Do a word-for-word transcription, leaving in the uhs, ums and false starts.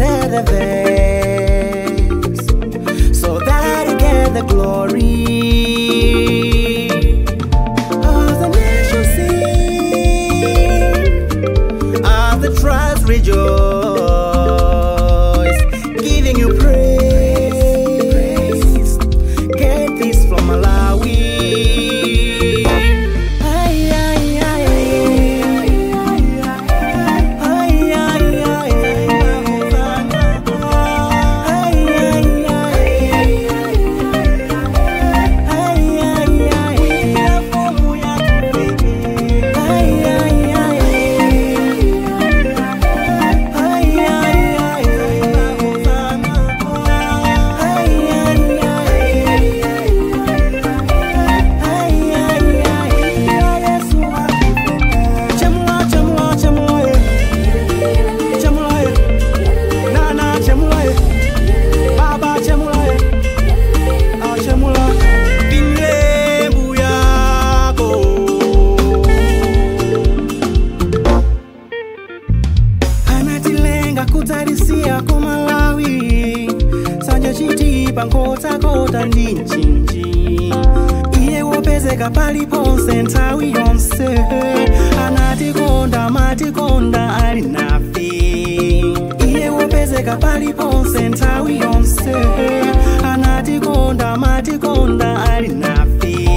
get the best, so that you get the glory. As the nation sing, as the tribes rejoice, giving you praise. Get this from Malawi. Kutarisia ku Malawi, sanja chitipa nkota kota ndi nchinji. Iye wopezeka paliponse nthawi yonse, anatikonda matikonda ali nafe. Iye wopezeka paliponse nthawi yonse, anatikonda matikonda ali nafe.